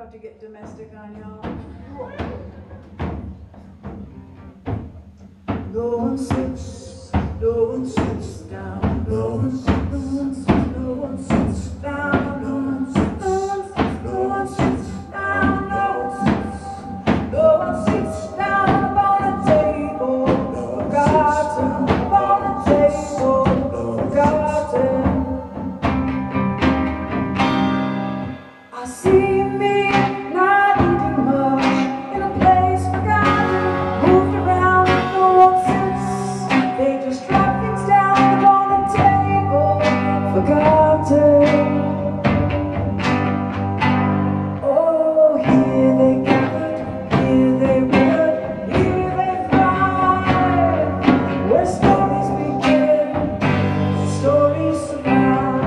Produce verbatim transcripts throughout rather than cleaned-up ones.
about to get domestic on y'all. No one sits, no one sits down, no one sits, no one sits, no one sits down, no one sits, no one sits, no one sits down, no one sits, no one sits down upon a table, forgotten, upon a table, forgotten. I see me not eating much in a place forgotten, moved around, no one sits. They just drop things down upon a table, forgotten. Oh, here they gathered, here they would, here they thrive. Where stories begin, stories survive.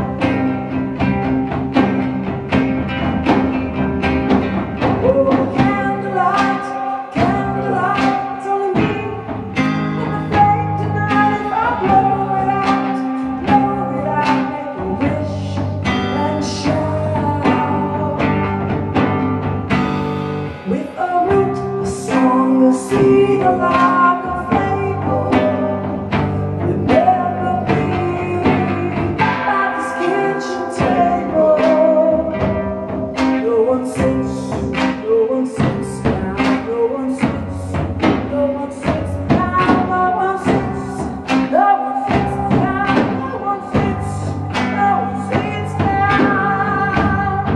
Oh, candlelight, candlelight, it's only me and the flame tonight. If I blow it out, blow it out, make a wish and shout. With a root, a song, a seed, a lark, a fable. Remember me by this kitchen table. No one sits, no one sits down, no one sits, no one sits down, no one sits, no one sits down, no one sits, no one sits down.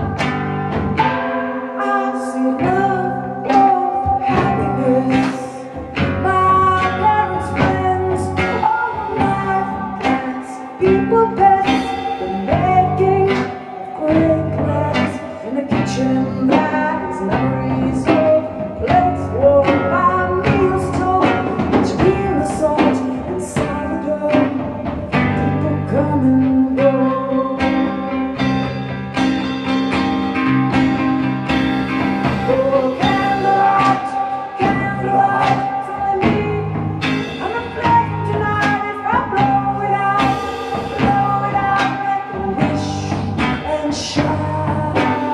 I see love, love, happiness, my parents' friends, all life plans, people, pets, the making great plans in the kitchen, bags, memories of plates warm by meals told, between the salt and sourdough, people come and go. Oh, candlelight, candlelight, it's only me and the flame tonight. If I blow it out, blow it out, make a wish and shout.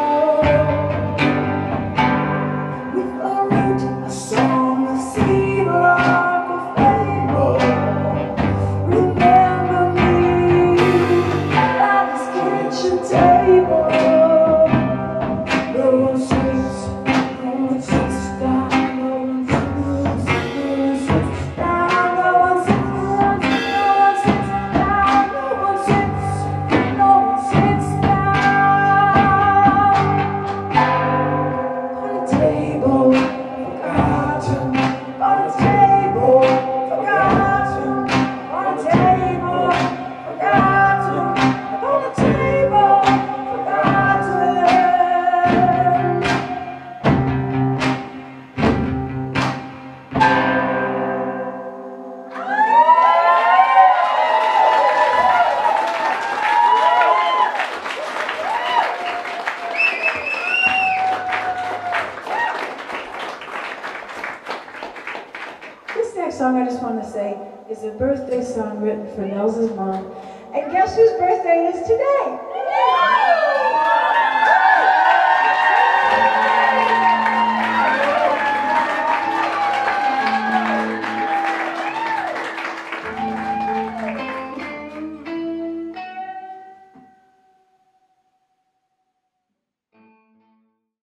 With a root, a song, a seed, a lark, a fable. Remember me by this kitchen table. No one sits, no one sits down, no one sits, no one sits down, no one sits, no one sits down, no one sits, no one sits down. On a table, forgotten, on a table, forgotten, on a table, forgotten, on a table, forgotten. This next song, I just want to say, is a birthday song written for Nels's mom. And guess whose birthday it is today?